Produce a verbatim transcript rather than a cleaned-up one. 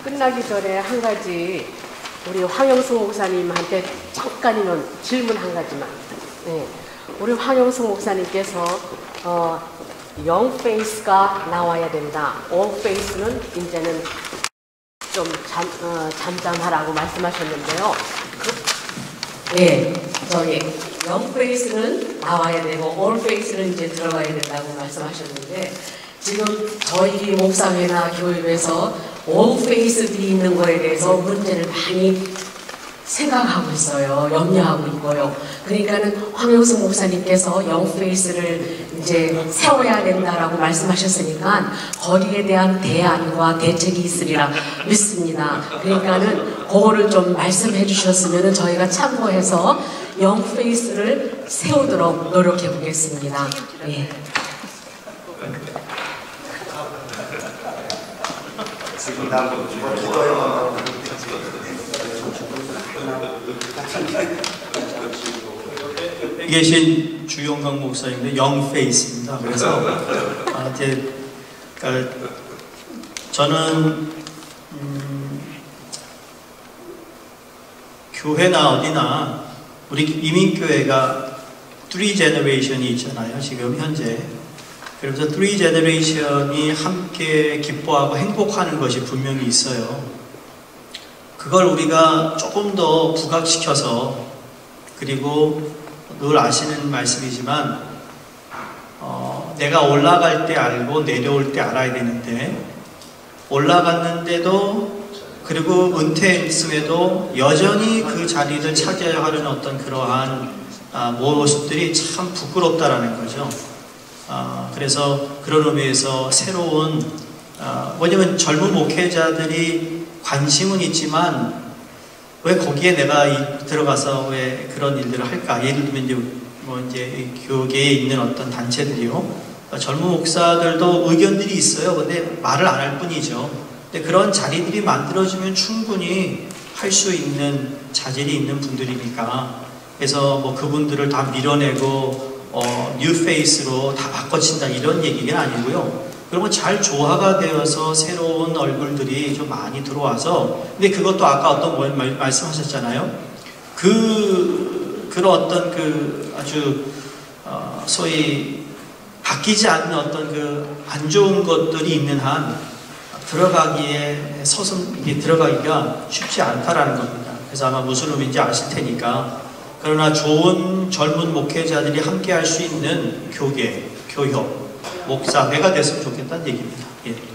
끝나기 전에 한 가지 우리 황영숙 목사님한테 잠깐이면 질문 한 가지만. 네. 우리 황영숙 목사님께서 어, 영 페이스가 나와야 된다. 올 페이스는 이제는 좀 잠, 어, 잠잠하라고 말씀하셨는데요. 그, 네, 저기 영 페이스는 나와야 되고 올 페이스는 이제 들어가야 된다고 말씀하셨는데, 지금 저희 목사회나 교회에서 올 페이스들이 있는 거에 대해서 문제를 많이 생각하고 있어요. 염려하고 있고요. 그러니까는 황영숙 목사님께서 영 페이스를 이제 세워야 된다라고 말씀하셨으니까 거기에 대한 대안과 대책이 있으리라 믿습니다. 그러니까는 그거를 좀 말씀해 주셨으면 저희가 참고해서 영 페이스를 세우도록 노력해 보겠습니다. 예. 여기 계신 주용강 목사님도 영 페이스입니다. 그래서 아, 이제 그러니까 저는 음, 교회나 어디나 우리 이민교회가 쓰리 제너레이션이 있잖아요. 지금 현재. 그래서 쓰리 제너레이션이 함께 기뻐하고 행복하는 것이 분명히 있어요. 그걸 우리가 조금 더 부각시켜서, 그리고 늘 아시는 말씀이지만 어, 내가 올라갈 때 알고 내려올 때 알아야 되는데, 올라갔는데도 그리고 은퇴했음에도 여전히 그 자리를 차지하려 하는 어떤 그러한 아, 모습들이 참 부끄럽다라는 거죠. 아, 그래서 그런 의미에서 새로운 아, 뭐냐면 젊은 목회자들이 관심은 있지만 왜 거기에 내가 이, 들어가서 왜 그런 일들을 할까? 예를 들면 이제 뭐 이제 교계에 있는 어떤 단체들이요. 그러니까 젊은 목사들도 의견들이 있어요. 근데 말을 안 할 뿐이죠. 근데 그런 자리들이 만들어지면 충분히 할 수 있는 자질이 있는 분들이니까, 그래서 뭐 그분들을 다 밀어내고 어, 뉴 페이스로 다 바꿔친다 이런 얘기는 아니고요. 그러면 잘 조화가 되어서 새로운 얼굴들이 좀 많이 들어와서, 근데 그것도 아까 어떤 뭐 말, 말씀하셨잖아요. 그 그런 어떤 그 아주 어, 소위 바뀌지 않는 어떤 그 안 좋은 것들이 있는 한 들어가기에 서슴 이게 들어가기가 쉽지 않다라는 겁니다. 그래서 아마 무슨 의미인지 아실 테니까. 그러나 좋은 젊은 목회자들이 함께 할 수 있는 교계, 교협, 목사회가 됐으면 좋겠다는 얘기입니다. 예.